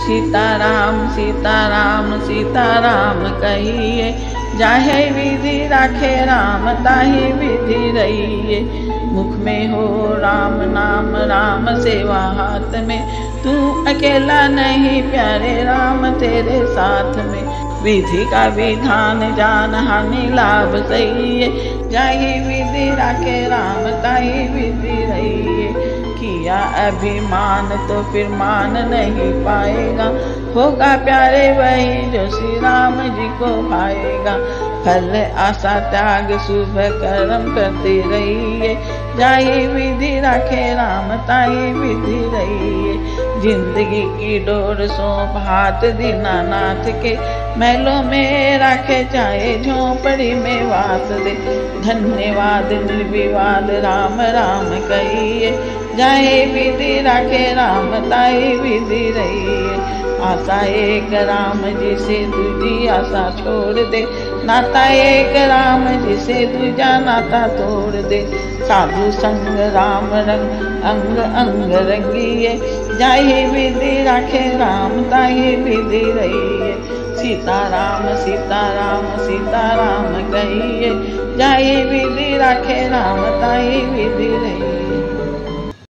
सीताराम सीताराम सीताराम कहिए, जाहे विधि राखे राम ताहि विधि रहिए। मुख में हो राम नाम राम सेवा हाथ में, तू अकेला नहीं प्यारे राम तेरे साथ में। विधि का विधान जान हानि लाभ सहिए, जाहि विधि राखे राम ताहि विधि रहिए। किया अभिमान तो फिर मान नहीं पाएगा, होगा प्यारे वही जो श्री राम जी को पाएगा। फल आशा त्याग शुभ कर्म करते रहिए, जाहि विधि राखे राम ताहि विधि रहिए। जिंदगी की डोर सौंप हाथ दीनानाथ के, महलों में राखे चाहे झोंपड़ी में वास दे। धन्यवाद निर्विवाद राम राम कहिए, जाहे विधि राखे राम ताहि विधि रहिए। आशा एक राम जी से दूजी आशा छोड़ दे, नाता एक राम जी से दूजा नाता तोड़ दे। साधु संग राम रंग अंग अंग रंगिए, जाहि विधि राखे राम ताहि विधि रहिए। सीताराम सीताराम सीताराम कहिए, जाहि विधि राखे राम ताहि विधि रहिए।